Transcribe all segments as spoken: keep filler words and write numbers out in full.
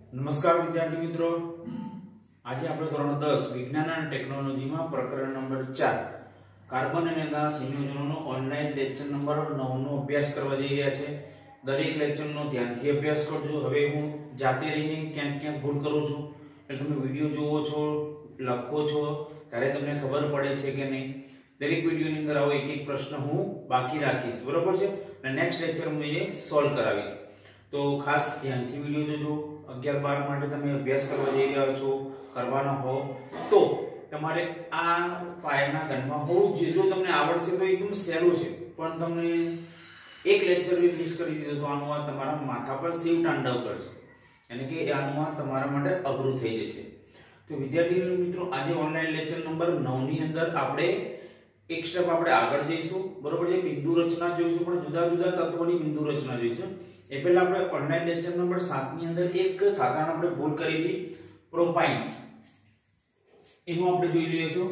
નમસ્કાર વિદ્યાર્થી મિત્રો, આજે આપણે ધોરણ દસ વિજ્ઞાન અને ટેકનોલોજીમાં પ્રકરણ નંબર ચાર કાર્બન અને તેના સંયોજનોનો ઓનલાઈન લેક્ચર નંબર નવ નો અભ્યાસ કરવા જઈ રહ્યા છે। દરેક લેક્ચરનો ધ્યાનથી અભ્યાસ કરજો। હવે હું જાતે રહીને ક્યાંક ક્યાંક ભૂલ કરું છું, એટલે તમે વિડિયો જોવો છો, લખો છો ત્યારે તમને ખબર પડે છે કે નહીં। દરેક વિડિયોની અંદર આવો એક એક પ્રશ્ન હું બાકી રાખીશ, બરોબર છે, અને નેક્સ્ટ લેક્ચરમાં એ સોલ્વ કરાવીશ। તો ખાસ ધ્યાનથી વિડિયો જોજો। અગિયાર બાર માટે તમે અભ્યાસ કરવા જઈ રહ્યા છો, કરવાનો હો તો તમારે આ પાયાના જ્ઞાનમાં હોવું જોઈએ। જો તમને આવડશે તો એકદમ સહેલું છે, પણ તમને એક લેક્ચર બી મિસ કરી દીધો તો આનું આ તમારા માથા પર શિવ તાંડવ કરશે, એટલે કે આનું આ તમારા માટે અઘરું થઈ જશે। તો વિદ્યાર્થી મિત્રો, આજે ઓનલાઈન લેક્ચર નંબર નવ ની અંદર આપણે એક સ્ટેપ આપણે આગળ જઈશું, બરોબર છે। બિંદુ રચના જોઈશું, પણ જુદા જુદા તત્વોની બિંદુ રચના જોઈશું। એ પહેલા આપણે ઓનલાઈન લેક્ચર નંબર સાત ની અંદર એક સાધારણ આપણે ભૂલ કરી હતી, પ્રોપાઇન, એનું આપણે જોઈ લઈશું।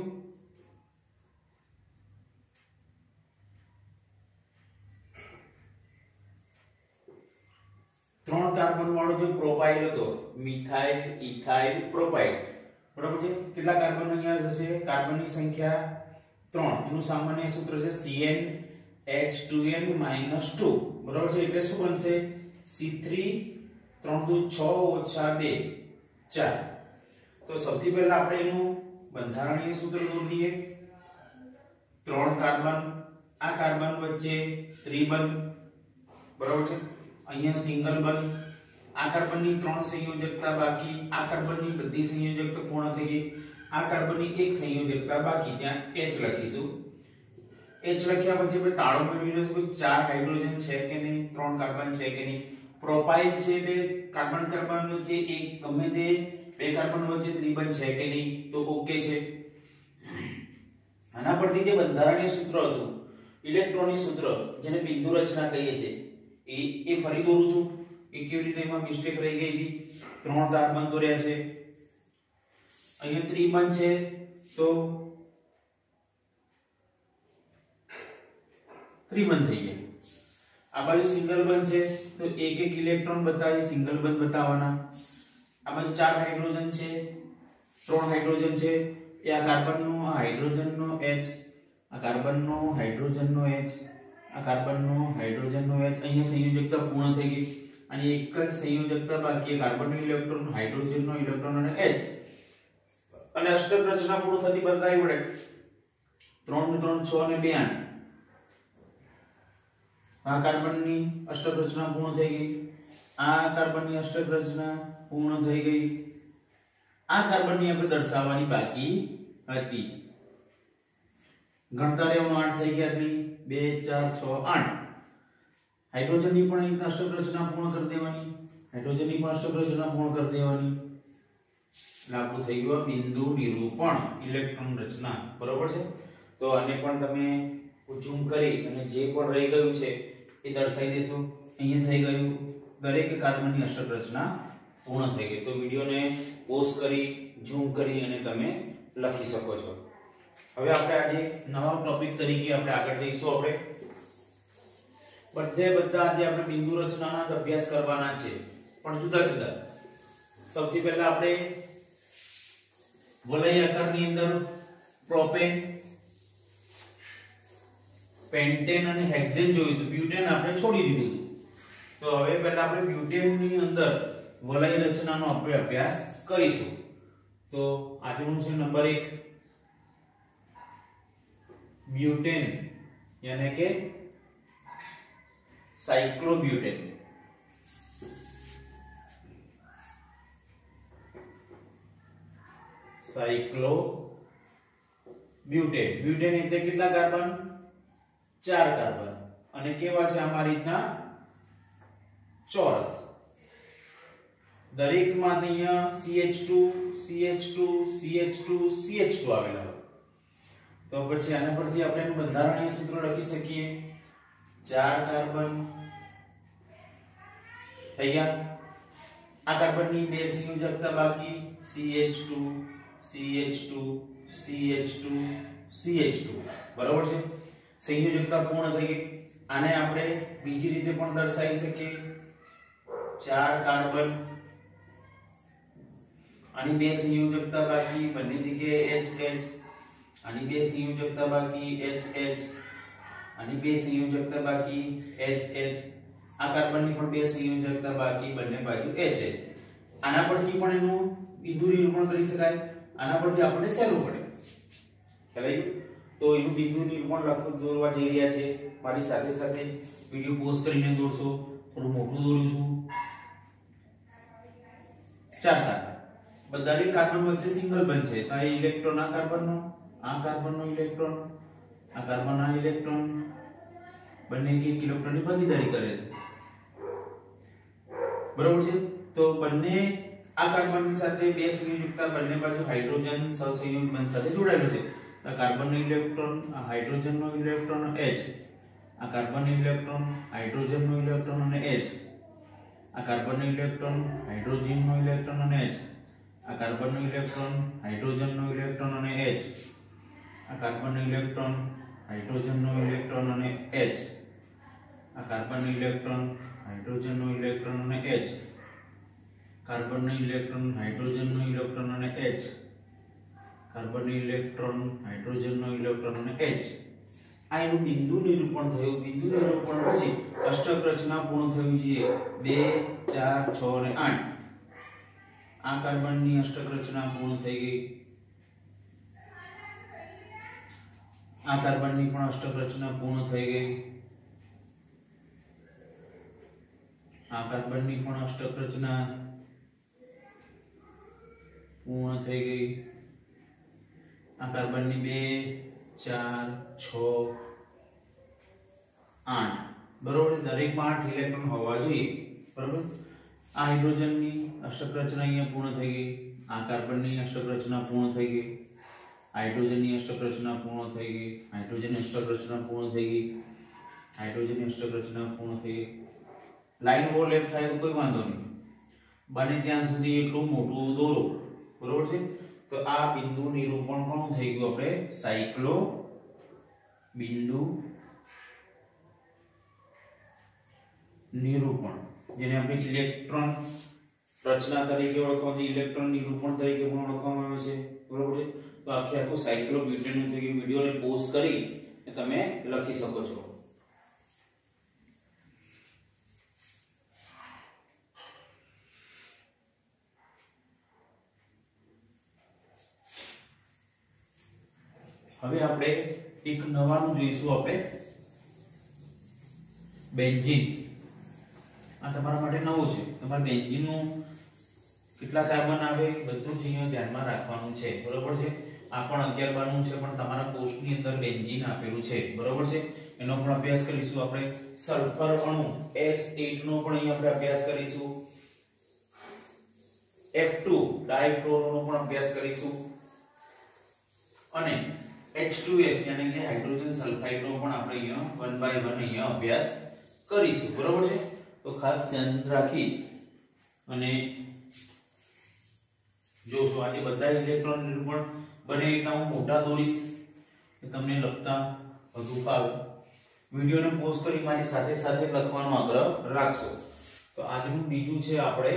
ત્રણ કાર્બન વાળો જે પ્રોપાઇલ હતો, મિથાઇલ, ઇથાઇલ, પ્રોપાઇલ, બરાબર છે। કેટલા કાર્બન અહીંયા જશે? કાર્બનની સંખ્યા ત્રણ, એનું સામાન્ય સૂત્ર છે C N H two N minus two, બરાબર છે। એટલે શું બનશે? સી થ્રી ત્રણ દુ છ ઓછા બે ચાર। તો સૌથી પહેલા આપણે એનું બંધારણીય સૂત્ર દોરીએ। ત્રણ કાર્બન, આ કાર્બન વચ્ચે ત્રિબંધ, બરાબર છે, અહીંયા સિંગલ બંધ। આ કાર્બનની ત્રણ સંયોજકતા બાકી, આ કાર્બનની બધી સંયોજકતા પૂર્ણ થઈ ગઈ, આ કાર્બનની એક સંયોજકતા બાકી, ત્યાં H લખીશું। H લખ્યા પછી આપણે તાળો મેળવી લઈશું કે ચાર હાઇડ્રોજન છે કે નહીં, ત્રણ કાર્બન છે કે નહીં। પ્રોપાઇલ છે એટલે કાર્બન કાર્બન વચ્ચે એક ગમે તે બે કાર્બન વચ્ચે ત્રિબંધ છે કે નહીં, તો ઓકે છે। આના પરથી જે બંધારણીય સૂત્ર હતું, ઇલેક્ટ્રોનિક સૂત્ર, જેને બિંદુ રચના કહીએ છીએ, એ એ ફરી દોરું છું। એ કેવી રીતે એમાં મિસ્ટેક રહી ગઈ હતી? ત્રણ કાર્બન દોર્યા છે, અહીંયા ત્રિબંધ છે તો ત્રિબંધ થઈ ગયા। આ બાજુ સિંગલ બંધ છે તો એક એક ઇલેક્ટ્રોન બતાવી સિંગલ બંધ બતાવવાના। આ બાજુ ચાર હાઇડ્રોજન છે, ત્રણ હાઇડ્રોજન છે, એ આ કાર્બનનો હાઇડ્રોજનનો H, આ કાર્બનનો હાઇડ્રોજનનો H, આ કાર્બનનો હાઇડ્રોજનનો H, અહીંયા સંયોજકતા પૂર્ણ થઈ ગઈ, અને એક જ સંયોજકતા બાકી, કાર્બનનો ઇલેક્ટ્રોન, હાઇડ્રોજનનો ઇલેક્ટ્રોન અને H, અને અષ્ટક રચના પૂર્ણ થતી બતાવી પડે। ત્રણ ને ત્રણ છ અને બે આઠ, આ કાર્બનની અષ્ટક રચના પૂર્ણ થઈ ગઈ, આ કાર્બનની અષ્ટક રચના પૂર્ણ થઈ ગઈ, આ કાર્બનની આપણે દર્શાવવાની બાકી હતી। ગણતા રહેવાનું, આઠ થઈ ગયા, આટલી બે ચાર છ આઠ। હાઇડ્રોજનની પણ એક અષ્ટક રચના પૂર્ણ કરી દેવાની, હાઇડ્રોજનની પણ અષ્ટક રચના પૂર્ણ કરી દેવાની, લાગુ થઈ ગયું બિંદુ નિરૂપણ, ઇલેક્ટ્રોન રચના, બરોબર છે। તો આને પણ તમે ઝૂમ કરી અને જે પણ રહી ગયું છે એ દર્શાવી દેશો। અહીંયા થઈ ગયું, દરેક કાર્બનની અષ્ટક રચના પૂર્ણ થઈ ગઈ। તો વિડિયોને પોઝ કરી, ઝૂમ કરી અને તમે લખી શકો છો। હવે આપણે આજે નવા ટોપિક તરીકે આપણે આગળ જઈશું। આપણે બધે બધા આજે આપણે બિંદુ રચનાના જ અભ્યાસ કરવાના છે, પણ જુદા જુદા। સૌથી પહેલા આપણે વલય આકારની અંદર પ્રોપેન, પેન્ટેન અને હેક્સેન જોયું હતું, બ્યુટેન આપણે છોડી દીધું હતું। તો હવે પહેલા આપણે બ્યુટેનની અંદર વલય રચનાનો આપણે અભ્યાસ કરીશું। તો આજનું છે નંબર એક, બ્યુટેન, યાને કે સાયક્લોબ્યુટેન। સાયક્લોબ્યુટેન, બ્યુટેન એટલે કેટલા કાર્બન? ચાર કાર્બન, અને કેવા છે આમાં રીતના ચોરસ, દરેક માં અહીંયા C H two C H two C H two C H two આવેલા હોય। તો પછી આના પરથી આપણે એનું બંધારણીય સૂત્ર લખી શકીએ, ચાર કાર્બન થઈ ગયા, આ કાર્બનની બે સંયોજકતા બાકી, C H two C H two C H two C H two, બરાબર છે, સંયોજકતા પૂર્ણ થઈ ગઈ। આને આપણે બીજી રીતે પણ દર્શાવી શકીએ, ચાર કાર્બન આની બે સંયોજકતા બાકી, બંને જગ્યાએ H H. આની બે સંયોજકતા બાકી H H. આની બે સંયોજકતા બાકી H H. આ કાર્બનની પણ બે સંયોજકતા બાકી, બંને બાજુ H H. આના પરથી પણ એનું બિંદુ નિરૂપણ કરી શકાય. આના પરથી આપણને સહેલું પડે. ખ્યાલ આવ્યો? તો એનું બિંદુ નિરૂપણ લખવું દોરવા જઈ રહ્યા છે. મારી સાથે સાથે વિડિયો પોઝ કરીને દોરશો. થોડું મોટું દોરું છું. ચાર કાર્બન, બધાને કાર્બન વચ્ચે સિંગલ બંધ છે. તો આ ઇલેક્ટ્રોન આ કાર્બનનો, આ કાર્બનનો ઇલેક્ટ્રોન, આ કાર્બન આ ઇલેક્ટ્રોન, બંને એક એક ઇલેક્ટ્રોનની ભાગીદારી કરે છે. બરોબર છે? તો બંને આ કાર્બનની સાથે બે સંયોજકતા, બંને બાજુ હાઇડ્રોજન સહસંયોજક બંધ સાથે જોડાયેલો છે. આ કાર્બનનો ઇલેક્ટ્રોન, આ હાઇડ્રોજનનો ઇલેક્ટ્રોન H, આ કાર્બનનો ઇલેક્ટ્રોન, હાઇડ્રોજનનો ઇલેક્ટ્રોન અને H, આ કાર્બનનો ઇલેક્ટ્રોન, હાઇડ્રોજનનો ઇલેક્ટ્રોન અને H, આ કાર્બનનો ઇલેક્ટ્રોન, હાઇડ્રોજનનો ઇલેક્ટ્રોન અને H, આ કાર્બનનો ઇલેક્ટ્રોન, હાઇડ્રોજનનો ઇલેક્ટ્રોન અને H, આ કાર્બનનો ઇલેક્ટ્રોન, હાઇડ્રોજનનો ઇલેક્ટ્રોન અને H, કાર્બનનો ઇલેક્ટ્રોન, હાઇડ્રોજનનો ઇલેક્ટ્રોન અને H, કાર્બનનો ઇલેક્ટ્રોન, હાઇડ્રોજનનો ઇલેક્ટ્રોન અને H. આ એનું બિંદુ નિરૂપણ થયું. બિંદુ નિરૂપણ પછી અષ્ટક રચના પૂર્ણ થવી જોઈએ. બે, ચાર, છ અને આઠ. આ કાર્બનની અષ્ટક રચના પૂર્ણ થઈ ગઈ. આ કાર્બનની પણ અષ્ટક રચના પૂર્ણ થઈ ગઈ. આ કાર્બનની પણ અષ્ટક રચના પૂર્ણ થઈ ગઈ. આ કાર્બનની બે, ચાર, છ, આઠ. બરોબર? દરેકમાં આઠ ઇલેક્ટ્રોન હોવા જોઈએ. બરોબર? આ હાઇડ્રોજનની અષ્ટક રચના અહીંયા પૂર્ણ થઈ ગઈ. આ કાર્બનની અષ્ટક રચના પૂર્ણ થઈ ગઈ. હાઇડ્રોજનની અષ્ટક રચના પૂર્ણ થઈ ગઈ. હાઇડ્રોજનની અષ્ટક રચના પૂર્ણ થઈ ગઈ. હાઇડ્રોજનની અષ્ટક રચના પૂર્ણ થઈ ગઈ. લાઈન ઓવરલેપ થાય તો કોઈ વાંધો નહીં. બને ત્યાં સુધી એટલું મોટું દોરો. બરોબર છે? તો આ બિંદુ નિરૂપણ કોણ થઈ ગયું? આપણે સાયક્લો બિંદુ નિરૂપણ, જેને આપણે ઇલેક્ટ્રોન રચના તરીકે ઓળખવામાં, ઇલેક્ટ્રોન નિરૂપણ તરીકે પણ ઓળખવામાં આવે છે. બરોબર છે? તો આખે આખું સાયક્લો બ્યુટેનનું થઈ ગયું. વિડિયોને પોઝ કરી તમે લખી શકો છો. હવે આપણે એક નવાનું જોઈશું. આપણે બેન્ઝીન. આ તમારા માટે નવું છે. તમારે બેન્ઝીનનું કેટલા કાર્બન આવે બધું જ અહીંયા ધ્યાનમાં રાખવાનું છે. બરોબર છે? આ પણ અગિયાર બારનું છે, પણ તમારા કોર્સની અંદર બેન્ઝીન આપેલું છે. બરોબર છે? એનો પણ અભ્યાસ કરીશું આપણે. સલ્ફર અણુ એસ આઠ નો પણ અહીંયા આપણે અભ્યાસ કરીશું. એફ ટુ ડાયફ્લોરોનો પણ અભ્યાસ કરીશું. અને એચ ટુ એસ યાની કે હાઇડ્રોજન સલ્ફાઇડ નો પણ આપણે અહીંયા વન બાય વન અહીંયા અભ્યાસ કરીશું. બરોબર છે? તો ખાસ ધ્યાન રાખી અને જોશો. આજે બધા ઇલેક્ટ્રોન નિરૂપણ બને એટલા હું મોટા દોરીશ કે તમને લખતા વધુ ફાવે. વિડિયોને પોઝ કરી મારી સાથે સાથે લખવાનો આગ્રહ રાખશો. તો આજનું બીજું છે આપણે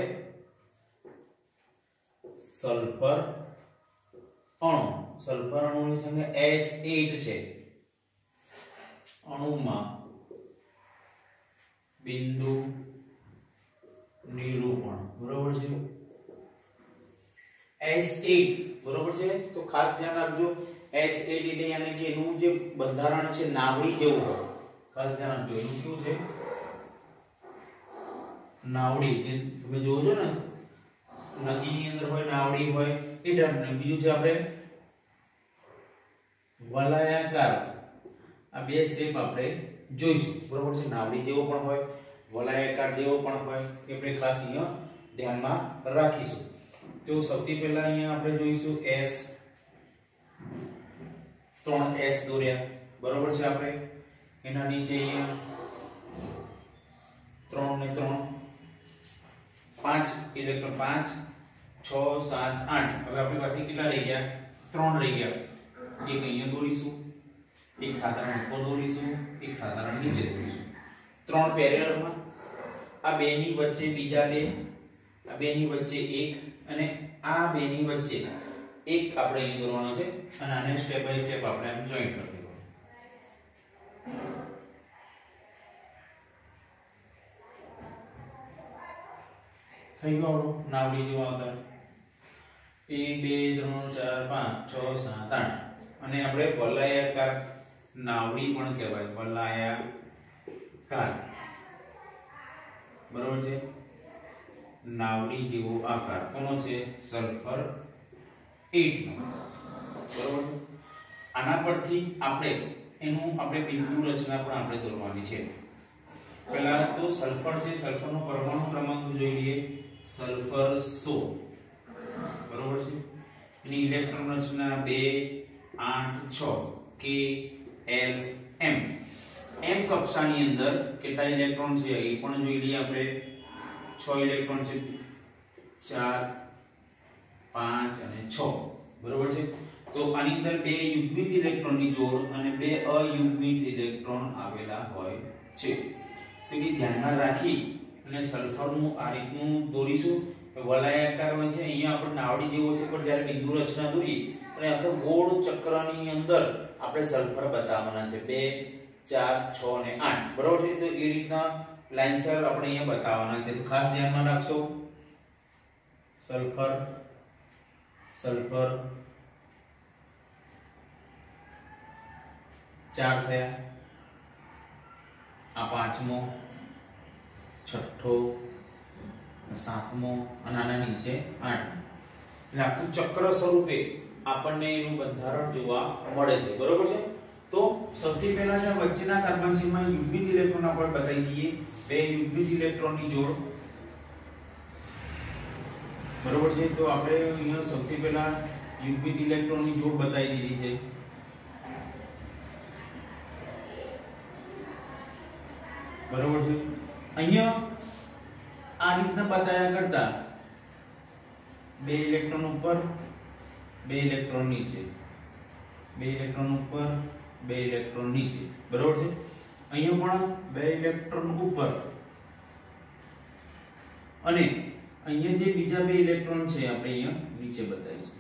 સલ્ફર અણુ. સલ્ફર અણુની સંખ્યા એસ આઠ છે. અણુમાં બિંદુ નિરૂપણ. બરોબર છે? એસ આઠ. બરોબર છે? તો ખાસ ધ્યાન રાખજો. એસ આઠ એટલે યાની કે એનું જે બંધારણ છે નાવડી જેવું હોય. ખાસ ધ્યાન રાખજો. એનું શું છે? નાવડી. તમે જોજો ને નદીની અંદર હોય નાવડી હોય એ ટાઈપનું. બીજું છે આપણે વલયાકાર. આ બે શેપ આપણે જોઈશું. બરોબર છે? નાવડી જેવો પણ હોય, વલયાકાર જેવો પણ હોય. એ આપણે ખાસ અહીંયા ધ્યાનમાં રાખીશું. તો સૌથી પહેલા અહીંયા આપણે જોઈશું એસ. ત્રણ એસ દોર્યા. બરોબર છે? આપણે એના નીચે અહીંયા ત્રણ ને ત્રણ પાંચ ઇલેક્ટ્રોન, પાંચ, છ, સાત, આઠ. હવે આપણી પાસે કેટલા રહી ગયા? ત્રણ રહી ગયા. એક અહીંયા દોરીશું, એક સાધારણ ઉપર દોરીશું, એક સાધારણ નીચે દોરીશું. ત્રણ પેરેલલમાં. આ બે ની વચ્ચે બીજા બે, આ બે ની વચ્ચે એક અને આ બેની વચ્ચે એક આપણે અહીં દોરવાનો છે અને આને સ્ટેપ બાય સ્ટેપ આપણે આમ જોઈન્ટ કરી દેવાનું. થઈ ગયું આપણું નાવડી જેવું આવતા એક બે ત્રણ ચાર પાંચ છ સાત આઠ અને આપણે વલયાકાર નાવડી પણ કહેવાય વલયાકાર બરોબર છે. નાવડી જેવો આકાર કોનો છે સલ્ફર આઠ નો બરોબર છે. આના પરથી આપણે એનું આપણે બિંદુ રચના પણ આપણે દોરવાની છે. પહેલા તો સલ્ફર છે સલ્ફરનો પરમાણુ ક્રમાંક જોઈ લઈએ સલ્ફર સો બરોબર છે. એની ઇલેક્ટ્રોન રચના બે આઠ છ કે એલ એમ એમ કક્ષાની અંદર કેટલા ઇલેક્ટ્રોન છે એ પણ જોઈ લઈએ આપણે. છ ઇલેક્ટ્રોન છે ચાર પાંચ અને છ બરોબર છે. તો આની અંદર બે યુગ્મિત ઇલેક્ટ્રોનની જોડ અને બે અયુગ્મિત ઇલેક્ટ્રોન આવેલા હોય છે. તો એ ધ્યાનમાં રાખી અને સલ્ફરનું આ રીતનું દોરીશું. વલયાકાર હોય છે અહીંયા આપણે નાવડી જેવો છે પણ જ્યારે બિંદુ રચના દોરી અને આખા ગોળ ચક્રની અંદર આપણે સલ્ફર બતાવવાના છે બે ચાર છ અને આઠ બરોબર છે. તો એ રીતના લાઇનસર આપણે અહીંયા બતાવવાના છે. તો ખાસ ધ્યાનમાં રાખશો સલ્ફર સલ્ફર ચાર થયા, આ પાંચમો છઠ્ઠો સાતમો અને આના નીચે આઠ. એટલે આખું ચક્ર સ્વરૂપે આપણને એનું બંધારણ જોવા મળે છે બરોબર છે. તો સૌથી પહેલા છે વચ્ચેના કાર્બન ચેનમાં યુગ્મિત ઇલેક્ટ્રોન આપણે બતાવી દઈએ. બે યુગ્મિત ઇલેક્ટ્રોનની જોડ બરોબર છે. તો આપણે અહીંયા સૌથી પહેલા યુગ્મિત ઇલેક્ટ્રોનની જોડ બતાવી દીધી છે. બરોબર છે. અહીંયા આ રીતના બતાવ્યા કરતા બે ઇલેક્ટ્રોન ઉપર બે ઇલેક્ટ્રોન નીચે બે ઇલેક્ટ્રોન ઉપર બે ઇલેક્ટ્રોન નીચે બરોબર છે. અહીંયા પણ બે ઇલેક્ટ્રોન ઉપર અને અહીંયા જે બીજા બે ઇલેક્ટ્રોન છે આપણે અહીંયા નીચે બતાવીશું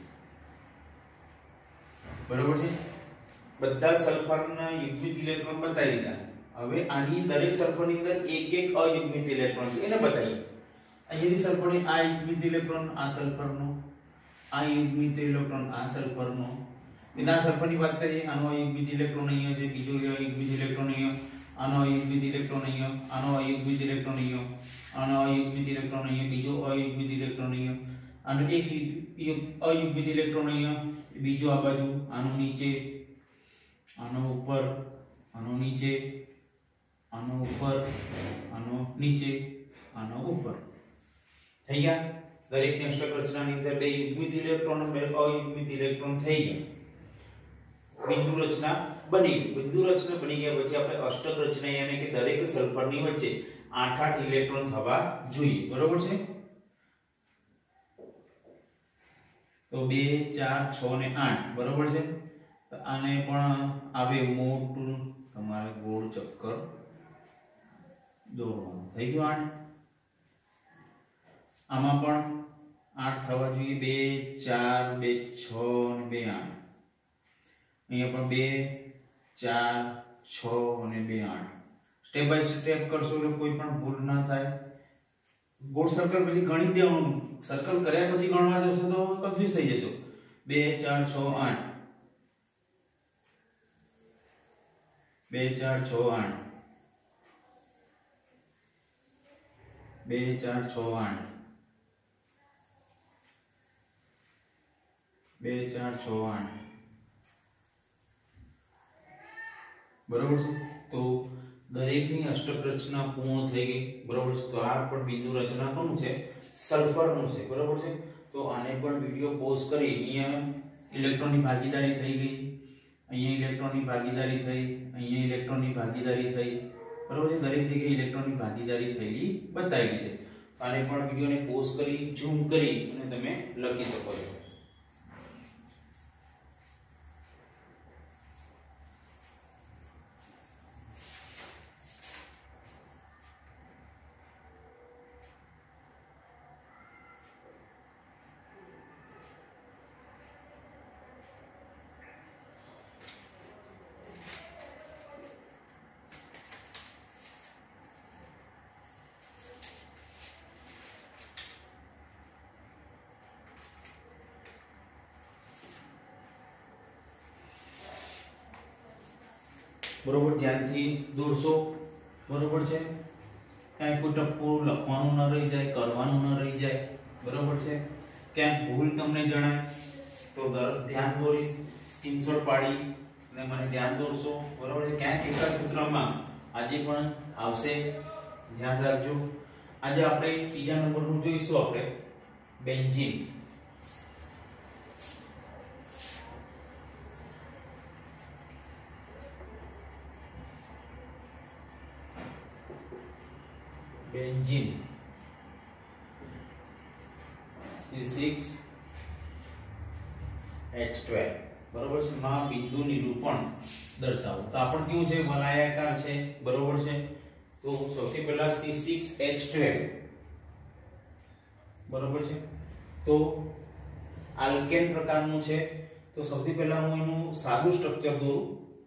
બરોબર છે. બધા સલ્ફરના યુગ્મિત ઇલેક્ટ્રોન બતાવી દીધા. હવે આની દરેક સલ્ફરની અંદર એક એક અયુગ્મિત ઇલેક્ટ્રોન છે એને બતાવીએ. અહીંયાથી સલ્ફરની આ યુગ્મિત ઇલેક્ટ્રોન આ સલ્ફરનો, આ યુગ્મિત ઇલેક્ટ્રોન આ સલ્ફરનો. વિના સલ્ફરની વાત કરીએ આનો અયુગ્મિત ઇલેક્ટ્રોન અહીંયા છે, બીજો અયુગ્મિત ઇલેક્ટ્રોન અહીંયા, આનો અયુગ્મિત ઇલેક્ટ્રોન અહીંયા, આનો અયુગ્મિત ઇલેક્ટ્રોન અહીંયા, આનો અયુગ્મિત ઇલેક્ટ્રોન અહીંયા, બીજો અયુગ્મિત ઇલેક્ટ્રોન અહીંયા, આનો એક અયુગ્મિત ઇલેક્ટ્રોન અહીંયા, બીજો આ બાજુ, આનો નીચે, આનો ઉપર, આનો નીચે, આનો ઉપર, આનો નીચે, આનો ઉપર. થઈ ગયા. દરેકની અષ્ટક રચનાની અંદર બે યુગ્મિત ઇલેક્ટ્રોન બે અયુગ્મિત ઇલેક્ટ્રોન થઈ ગયા. બિંદુ રચના બની ગઈ. બિંદુ રચના બની ગયા પછી આપણે અષ્ટક રચના યાની કે દરેક સલ્ફરની વચ્ચે આઠ આઠ ઇલેક્ટ્રોન થવા જોઈએ બરોબર છે. તો બે ચાર છ ને આઠ બરોબર છે. તો આને પણ આવે મોટું તમારે ગોળ ચક્કર દોરવાનું. થઈ ગયું આઠ. આમાં પણ આઠ થવા જોઈએ. બે ચાર બે છ અને બે આઠ. અહીંયા પણ બે ચાર છ અને બે આઠ. સ્ટેપ બાય સ્ટેપ કરશો એટલે કોઈ પણ ભૂલ ના થાય. ગોળ સર્કલ પછી ગણી દેવાનું. સર્કલ કર્યા પછી ગણવા જશો તો કન્ફ્યુઝ થઈ જશો. બે ચાર છ આઠ, બે ચાર છ આઠ, બે ચાર છ આઠ, બે ચાર છ આઠ બરોબર છે. તો દરેકની અષ્ટક રચના પૂર્ણ થઈ ગઈ બરોબર છે. તો આ પણ બિંદુ રચના કોનું છે સલ્ફરનું છે બરોબર છે. તો આને પણ વિડિયો પોઝ કરી અહીંયા ઇલેક્ટ્રોનની ભાગીદારી થઈ ગઈ, અહીંયા ઇલેક્ટ્રોનની ભાગીદારી થઈ, અહીંયા ઇલેક્ટ્રોનની ભાગીદારી થઈ બરોબર છે. દરેક જગ્યાએ ઇલેક્ટ્રોનની ભાગીદારી થયેલી બતાવી છે. આને પણ વિડિયોને પોઝ કરી ઝૂમ કરી અને તમે લખી શકો છો. बरोबर ધ્યાનથી દોરશો બરોબર છે ક્યાંય કોઈ ટપ્પુ લખવાનું ન રહી જાય કરવાનું ન રહી જાય બરોબર છે ક્યાંક ભૂલ તમને જણાય તો તરત ધ્યાન દોરીશ સ્ક્રીનશોટ પાડી અને મને ધ્યાન દોરશો બરોબર છે ક્યાંક એકા સૂત્રમાં આજે પણ આવશે ધ્યાન રાખજો આજે આપણે ત્રીજા નંબરનું જોઈશું આપણે benzene benzene C six H twelve બરોબર છે માં બિંદુ નિરૂપણ દર્શાવો તો આપણ કેવું છે વલયાકાર છે બરોબર છે તો સૌથી પહેલા સી સિક્સ એચ ટ્વેલ્વ બરોબર છે તો આલ્કેન પ્રકારનું છે તો સૌથી પહેલા હું એનું સાદું સ્ટ્રક્ચર દોરું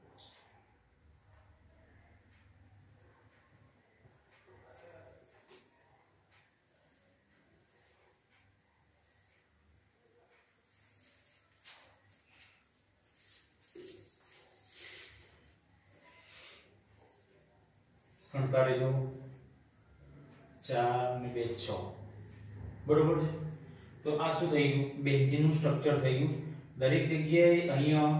ગણતા રહેજો ચાર ને બે છ બરોબર છે તો આ શું થઈ ગયું બેન્ઝીનનું સ્ટ્રક્ચર થઈ ગયું દરેક જગ્યાએ અહીંયા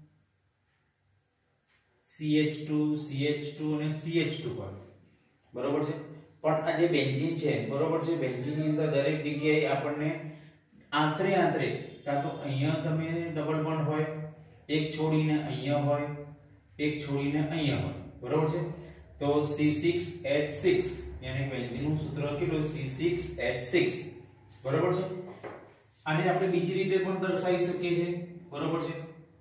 C H two C H two અને સી એચ ટુ પર બરોબર છે પણ આ જે બેન્ઝીન છે બરોબર છે બેન્ઝીનની અંદર દરેક જગ્યાએ આપણને આંતરે આંતરે કાં તો અહીંયા તમે ડબલ બોન્ડ હોય એક છોડીને અહીંયા હોય એક છોડીને અહીંયા હોય બરોબર છે તો સી સિક્સ એચ સિક્સ यानी બેન્ઝીનનું સૂત્ર કેટલું સી સિક્સ એચ સિક્સ બરોબર છે આને આપણે બીજી રીતે પણ દર્શાવી શકીએ છીએ બરોબર છે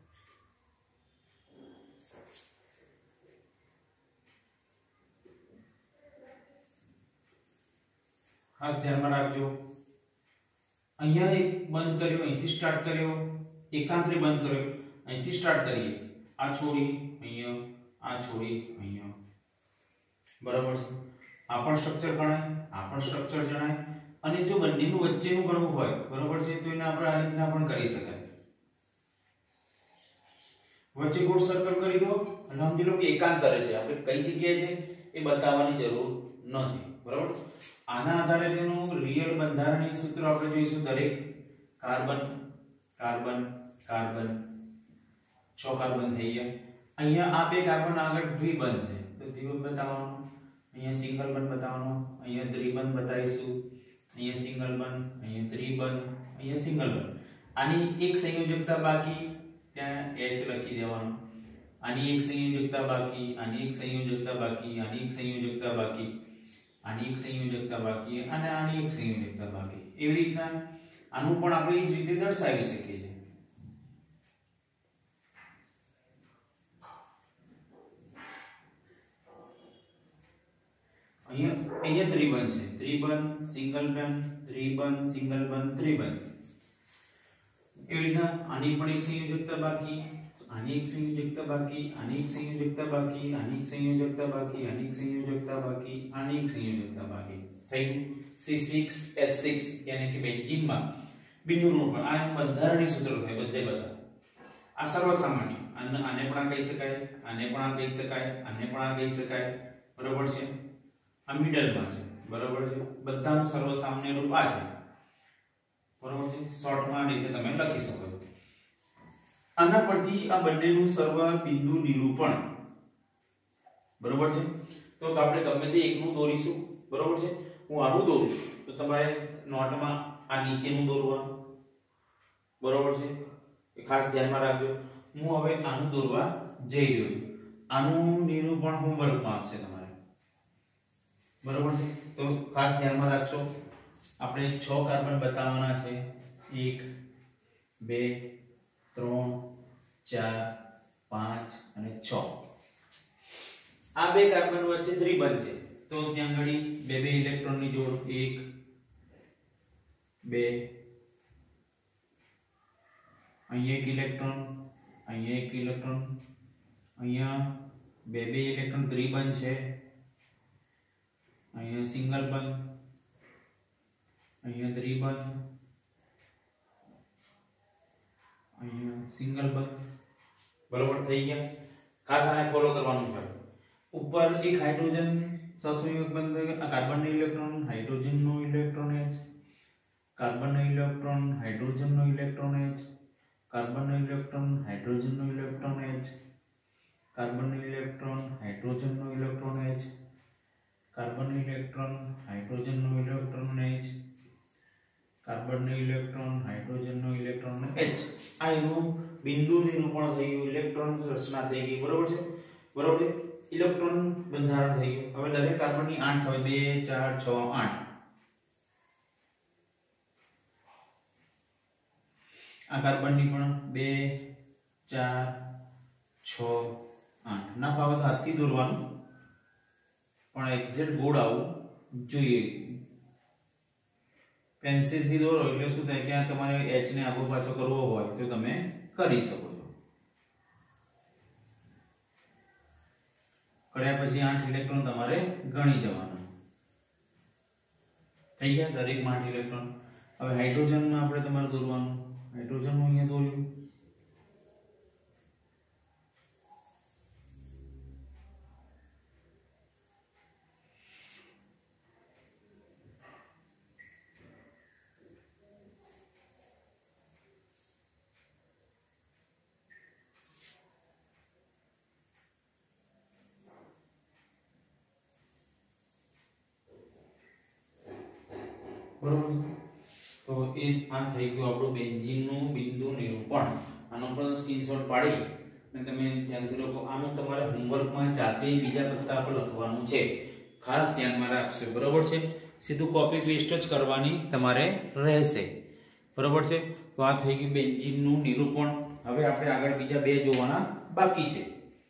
ખાસ ધ્યાનમાં રાખજો અહીંયા એક બંધ કર્યો અહીંથી સ્ટાર્ટ કર્યો એકાંતરે બંધ કર્યો અહીંથી સ્ટાર્ટ કરીએ આ છોડી અહીંયા આ છોડી અહીંયા બરાબર છે આ પણ સ્ટ્રક્ચર ગણાય આ પણ સ્ટ્રક્ચર જણાય અને જો બંનેનું વચ્ચેનું ગણવું હોય બરાબર છે તો એને આપણે આ રીતના પણ કરી શકાય વચ્ચે ગોળ સર્કલ કરી દો અને સમજી લો કે એકાંતરે છે આપણે કઈ જગ્યાએ છે એ બતાવવાની જરૂર નથી બરાબર આના આધારે તેનું રિયલ બંધારણીય સૂત્ર આપણે જોઈશું દરેક કાર્બન કાર્બન કાર્બન છ કાર્બન થઈ ગયા અહીંયા આ બે કાર્બન આગળ દ્વિબંધ છે તો દ્વિબંધ બતાવવાનું અહીંયા સિંગલ બંધ બતાવવાનો અહીંયા ત્રિબંધ બતાવીશું અહીંયા સિંગલ બંધ અહીંયા ત્રિબંધ અહીંયા સિંગલ બંધ આની એક સંયોજકતા બાકી ત્યાં H લખી દેવાનું આની એક સંયોજકતા બાકી આની એક સંયોજકતા બાકી આની એક સંયોજકતા બાકી આની એક સંયોજકતા બાકી અને આની એક સંયોજકતા બાકી એવી રીતના આનું પણ આપણે એ જ રીતે દર્શાવી શકીએ છીએ અહીંયા અહીંયા ત્રિબંધ છે ત્રિબંધ સિંગલ બંધ ત્રિબંધ સિંગલ બંધ ત્રિબંધ એવી રીતના આની પણ એક સંયોજકતા બાકી આની એક સંયોજકતા બાકી આની એક સંયોજકતા બાકી આની એક સંયોજકતા બાકી આની એક સંયોજકતા બાકી આની એક સંયોજકતા બાકી થઈ ગયું સી સિક્સ એચ સિક્સ यानी કે બેન્ઝીનમાં બિંદુનું પણ આ બંધારણીય સૂત્ર થાય બધે બધા આ સર્વસામાન્ય આને આને પણ કહી શકાય આને પણ આ કહી શકાય આને પણ આ કહી શકાય બરોબર છે આ મિડલમાં છે બરોબર છે બધાનું સર્વસામાન્ય રૂપ આ છે બરોબર છે શોર્ટમાં આ રીતે તમે લખી શકો છો આના પરથી આ બંનેનું સર્વ બિંદુ નિરૂપણ બરોબર છે તો આપણે ગમે તે એકનું દોરીશું બરોબર છે હું આનું દોરું તો તમારે નોટમાં આ નીચેનું દોરવાનું બરોબર છે એ ખાસ ધ્યાનમાં રાખજો હું હવે આનું દોરવા જઈ રહ્યો છું આનું નિરૂપણ હોમવર્કમાં આપશે તમારે બરોબર છે તો ખાસ ધ્યાનમાં રાખજો આપણે છ કાર્બન બતાવવાના છે એક બે ત્રણ ચાર પાંચ અને છ આ બે કાર્બન વચ્ચે ત્રિબંધ છે તો ત્યાં ઘડી બે બે ઇલેક્ટ્રોનની જોડ એક બે અહીંયા એક ઇલેક્ટ્રોન અહીંયા એક ઇલેક્ટ્રોન અહીંયા બે બે ઇલેક્ટ્રોન ત્રિબંધ છે અહીંયા સિંગલ બંધ અહીંયા ત્રિબંધ અહીંયા સિંગલ બંધ બરોબર થઈ ગયા ખાસ આને ફોલો કરવાનું છે। ઉપર એક હાઇડ્રોજન સહસંયોજક બંધ થયો, આ કાર્બનનો ઇલેક્ટ્રોન, હાઇડ્રોજનનો ઇલેક્ટ્રોન H, કાર્બનનો ઇલેક્ટ્રોન, હાઇડ્રોજનનો ઇલેક્ટ્રોન H, કાર્બનનો ઇલેક્ટ્રોન, હાઇડ્રોજનનો ઇલેક્ટ્રોન H, કાર્બનનો ઇલેક્ટ્રોન, હાઇડ્રોજનનો ઇલેક્ટ્રોન H, કાર્બનનો ઇલેક્ટ્રોન, હાઇડ્રોજનનો ઇલેક્ટ્રોન H, કાર્બનનો ઇલેક્ટ્રોન, હાઇડ્રોજનનો ઇલેક્ટ્રોન H। આ એનું બિંદુ નિરૂપણ થઈ ગયું, ઇલેક્ટ્રોન રચના થઈ ગઈ, બરોબર છે, બરોબર છે, ઇલેક્ટ્રોન બંધારણ થઈ ગયું। હવે દરેક કાર્બનની આઠ હોય, બે ચાર છ આઠ। આ કાર્બનની પણ બે ચાર છ આઠ। ના ફાવે તો હાથથી દોરવાનું, પણ એક્ઝેક્ટ ગોળ આવવું જોઈએ। પેન્સિલ થી દોરો એટલે શું થાય કે આ તમારે h ને આગો પાછો કરવો હોય તો તમે કરી શકો છો। કર્યા પછી આઠ ઇલેક્ટ્રોન તમારે ગણી જવાના થઈ ગયા, દરેકમાં આઠ ઇલેક્ટ્રોન। હવે હાઇડ્રોજનમાં આપણે તમારે દોરવાનું, હાઇડ્રોજન નું અહીંયા દોર્યું, બરોબર। તો એ આ થઈ ગયું આપણું બેન્ઝીન નું બિંદુ નિરૂપણ। આનો પણ સ્ક્રીનશોટ પાડી અને તમે ધ્યાનથી લખો। આનું તમારે હોમવર્કમાં જાતે બીજા પત્તા પર લખવાનું છે, ખાસ ધ્યાનમાં રાખશો, બરોબર છે। સીધું કોપી પેસ્ટ જ કરવાની તમારે રહેશે, બરોબર છે। તો આ થઈ ગયું બેન્ઝીન નું નિરૂપણ। હવે આપણે આગળ બીજા બે જોવાના બાકી છે।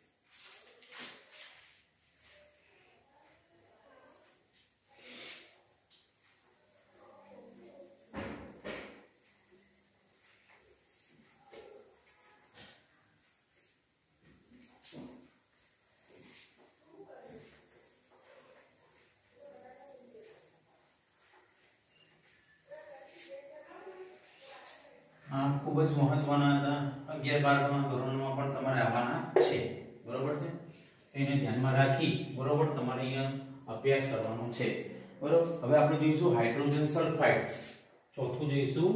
આ ખૂબ જ મહત્વના હતા, અગિયાર બાર ધોરણમાં પણ તમારે આવવાના છે, બરોબર છે। એને ધ્યાનમાં રાખી, બરોબર, તમારે અહીંયા અભ્યાસ કરવાનો છે, બરોબર। હવે આપણે જોઈશું હાઇડ્રોજન સલ્ફાઇડ, ચોથું જોઈશું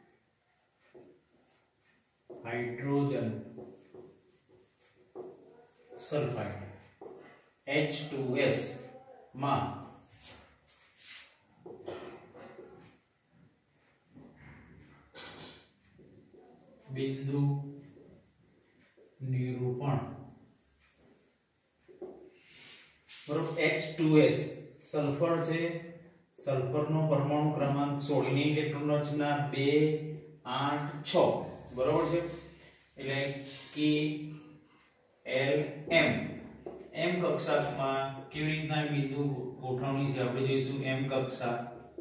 hydrogen sulphide H two S માં બિંદુ નિરૂપણ, બરોબર। H ટુ S સલ્ફર છે, સલ્ફરનો પરમાણુ ક્રમાંક સોળ, ની ઇલેક્ટ્રોન રચના બે આઠ છ, બરોબર છે। એટલે K L M M કક્ષામાં કેવી રીતના બિંદુ ગોઠવણી છે આપણે જોઈશું। M કક્ષા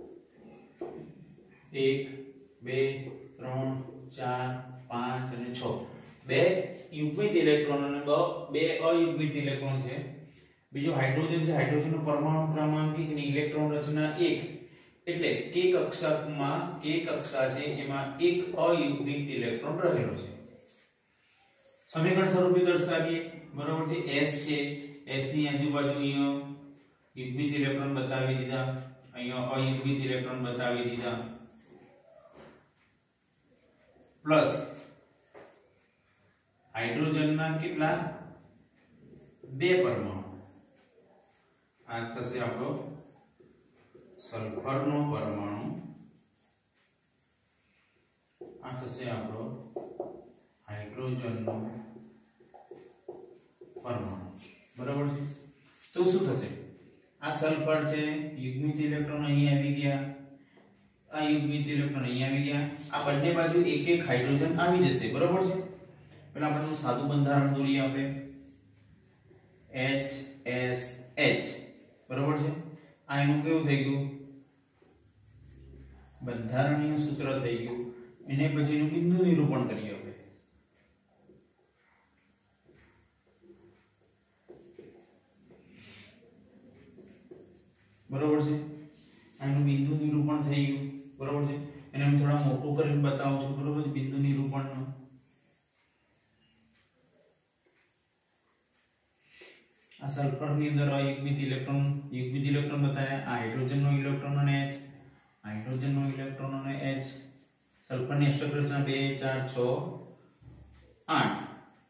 એક બે ત્રણ ચાર પાંચ અને છ, બે યુગ્મિત ઇલેક્ટ્રોન અને બે અયુગ્મિત ઇલેક્ટ્રોન છે। બીજો હાઇડ્રોજન છે, હાઇડ્રોજનનો પરમાણુ ક્રમાંક ની ઇલેક્ટ્રોન રચના એક, એટલે K કક્ષામાં K કક્ષા છે એમાં એક અયુગ્મિત ઇલેક્ટ્રોન રહેલો છે। સમીકરણ સ્વરૂપે દર્શાવીએ, બરોબર છે। S છે, S ની આજુબાજુ અહીંયા યુગ્મિત ઇલેક્ટ્રોન બતાવી દીધા, અહીંયા અયુગ્મિત ઇલેક્ટ્રોન બતાવી દીધા, પ્લસ હાઇડ્રોજનના કેટલા બે પરમાણુ, આ થશે આપણો સલ્ફરનો પરમાણુ, આ થશે આપણો હાઇડ્રોજનનો પરમાણુ, બરાબર છે। તો શું થશે, આ સલ્ફર છે, યુગ્મિત ઇલેક્ટ્રોન અહીં આવી ગયા, આ યુગ્મિત ઇલેક્ટ્રોન અહીં આવી ગયા, આ બંને બાજુ એક એક હાઇડ્રોજન આવી જશે, બરાબર છે। પહેલા આપણે સાદું બંધારણ દોરીએ આપણે, H S H, બરાબર છે। આ એનું કેવું થઈ ગયું, બંધારણીય સૂત્ર થઈ ગયું। એને પછીનું બિંદુ નિરૂપણ કરીએ આપણે, બરાબર છે। આનું બિંદુ નિરૂપણ થઈ ગયું, બરાબર છે। એને હું થોડા મોટું કરીને બતાવું છું, બરાબર છે, બિંદુ નિરૂપણનું। आ सल्फर ની અંદર યુગ્મિત ઇલેક્ટ્રોન યુગ્મિત ઇલેક્ટ્રોન બતાયા આ હાઇડ્રોજન નો ઇલેક્ટ્રોન અને H હાઇડ્રોજન નો ઇલેક્ટ્રોન અને H સલ્ફર ની અષ્ટક રચના બે ચાર છ આઠ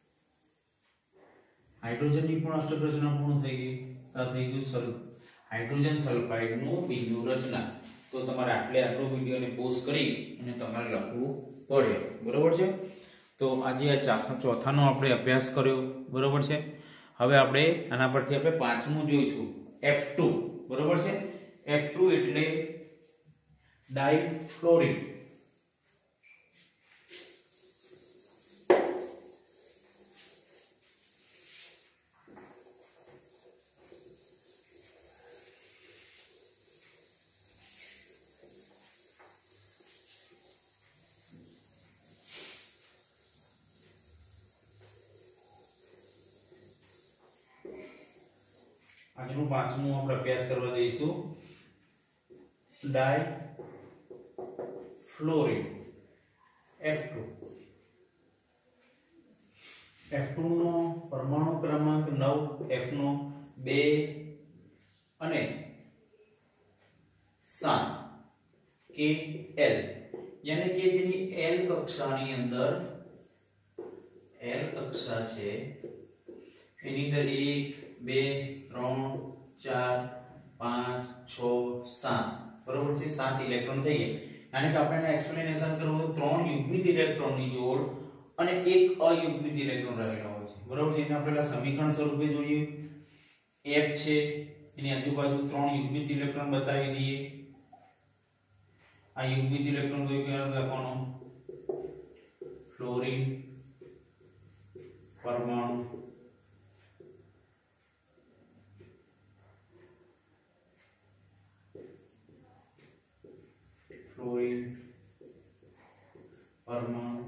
હાઇડ્રોજન ની પણ અષ્ટક રચના પૂર્ણ થઈ ગઈ તો થઈ ગયું સલ હાઇડ્રોજન સલ્ફાઇડ નું બિંદુ રચના તો તમારે આટલે આટલો વિડિયો ને પોઝ કરી અને તમારે લખવું પડે બરોબર છે તો આજે આ ચોથા ચોથાનો આપણે અભ્યાસ કર્યો બરોબર છે હવે આપણે આના પરથી આપણે પાંચમું જોઈશું F ટુ બરોબર છે F ટુ એટલે ડાઇફ્લોરિન આજનું પાંચમું આપણે અભ્યાસ કરવા જઈશું difluorine F two F two નો પરમાણુ ક્રમાંક નવ F નો બે અને સાત K L यानी કે જેની L કક્ષાની અંદર L કક્ષા છે એની અંદર એક બે ત્રણ ચાર પાંચ છ સાત બરોબર છે સાત ઇલેક્ટ્રોન થઈ ગયા यानी કે આપણે એક્સપ્લેનેશન કરવું ત્રણ યુગ્મિત ઇલેક્ટ્રોનની જોડ અને એક અયુગ્મિત ઇલેક્ટ્રોન રહેલા હોય છે બરોબર છે એને આપણે સમીકરણ સ્વરૂપે જોઈએ F છે એની આજુબાજુ ત્રણ યુગ્મિત ઇલેક્ટ્રોન બતાવી દઈએ આ યુગ્મિત ઇલેક્ટ્રોન કોઈ કયો લખવાનો ફ્લોરિન પરમાણુ फ्लोरीन परमाणु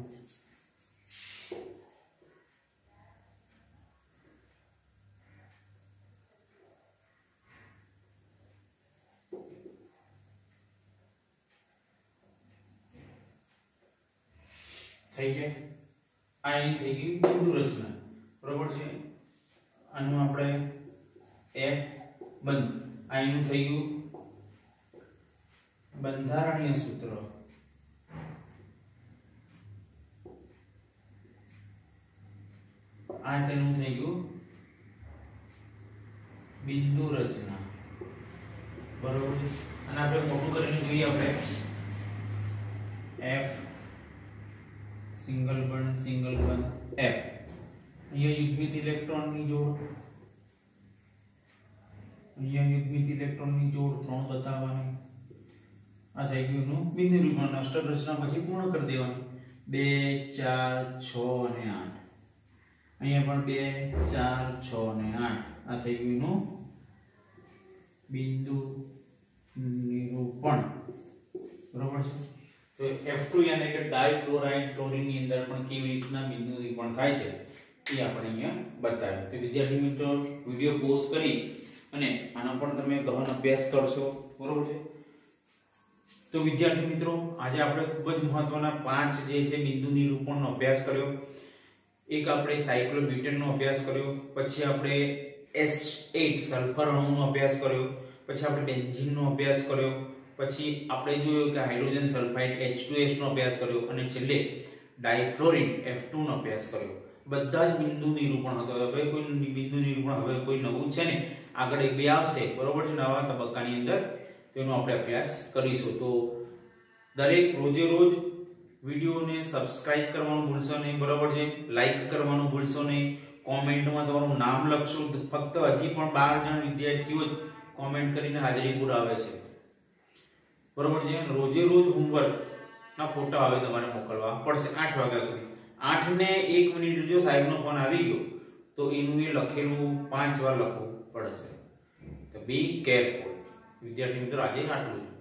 થઈ ગઈ આ અહીં થઈ ગઈ બિંદુ રચના બરોબર છે આનું આપણે F બંધ આનું થઈ ગયું બંધારણીય સૂત્ર આ તેનું થઈ ગયું બિંદુ રચના બરોબર અને આપણે મોટું કરીને જોઈએ આપણે F single bond single bond F અહીંયા યુગ્મિત ઇલેક્ટ્રોનની જોડ અહીંયા યુગ્મિત ઇલેક્ટ્રોનની જોડ ત્રણ બતાવવાની આ થઈ ગયું નું બિંદુ રૂપણ અષ્ટક રચના પછી પૂર્ણ કરી દેવાની બે ચાર છ અને આઠ અહીંયા પણ બે ચાર છ અને આઠ આ થઈ ગયું નું બિંદુ નિરૂપણ બરોબર છે તો F ટુ યાની કે ડાઇફ્લોરાઇડ ફ્લોરિન ની અંદર પણ કેવી રીતના બિંદુ નિરૂપણ થાય છે એ આપણે અહીંયા બતાવ્યું તો વિદ્યાર્થી મિત્રો વિડિયો પોઝ કરી અને આનો પણ તમે ગહન અભ્યાસ કરશો બરોબર છે તો વિદ્યાર્થી મિત્રો આજે આપણે ખૂબ જ મહત્વના પાંચ જે છે બિંદુ નિરૂપણનો અભ્યાસ કર્યો એક આપણે સાયક્લોબ્યુટેનનો અભ્યાસ કર્યો પછી આપણે S એટ સલ્ફર અણુનો અભ્યાસ કર્યો પછી આપણે બેન્ઝીનનો અભ્યાસ કર્યો પછી આપણે જોયું કે hydrogen sulphide H two S નો અભ્યાસ કર્યો અને છેલ્લે ડાઇફ્લોરિન F ટુ નો અભ્યાસ કર્યો બધા જ બિંદુ નિરૂપણ હતો હવે કોઈ બિંદુ નિરૂપણ હવે કોઈ નવું છે ને આગળ એક બે આવશે બરોબર છે નવા તબક્કાની અંદર તેનો આપણે અભ્યાસ કરીશું તો દરેક રોજે રોજ વિડિયોને સબસ્ક્રાઇબ કરવાનું ભૂલશો નહીં બરોબર છે લાઈક કરવાનું ભૂલશો નહીં કોમેન્ટમાં તમારું નામ લખશો ફક્ત હજી પણ બાર જણ વિદ્યાર્થીઓ જ કોમેન્ટ કરીને હાજરી પુરાવે છે બરોબર છે રોજે રોજ હોમવર્ક ના ફોટા હવે તમારે મોકલવા પડશે આઠ વાગ્યા સુધી આઠ ને એક મિનિટ જો સાહેબનો ફોન આવી ગયો તો એનું એ લખેલું પાંચ વાર લખવું પડશે તો બી કેરફુલ વિદ્યાર્થી મિત્રો આજે આટલું